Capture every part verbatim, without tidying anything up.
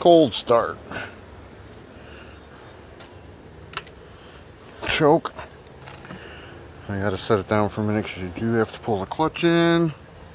Cold start. Choke. I gotta set it down for a minute because you do have to pull the clutch in.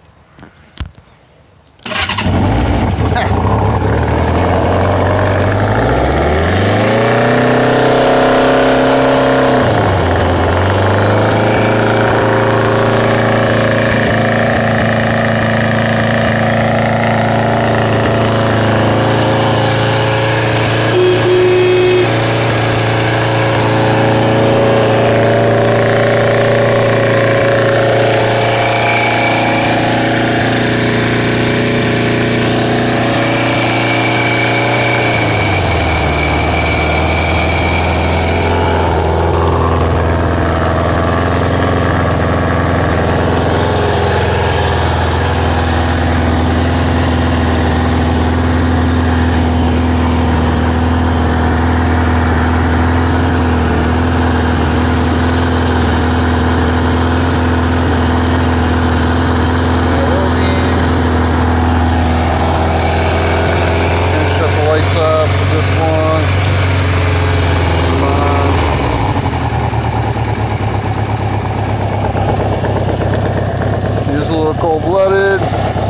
A little cold-blooded.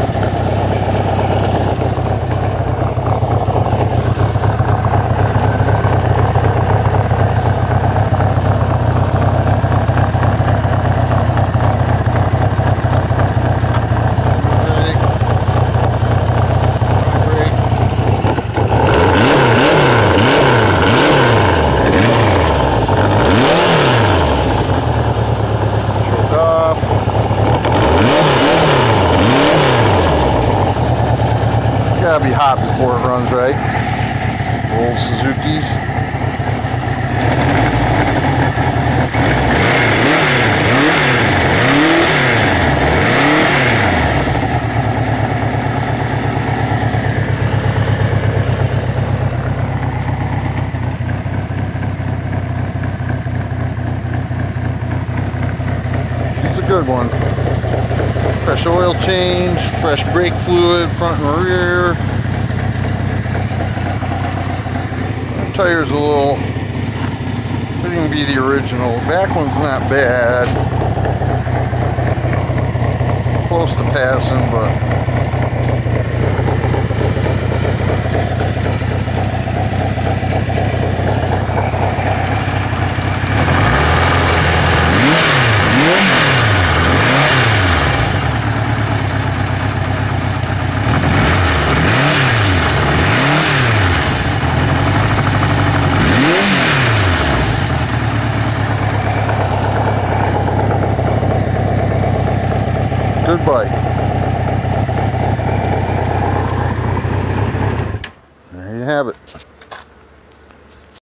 Gotta be hot before it runs right. Old Suzuki's. It's a good one. Fresh oil change, fresh brake fluid, front and rear. The tire's a little, it can be the original. Back one's not bad. Close to passing, but good bike. There you have it.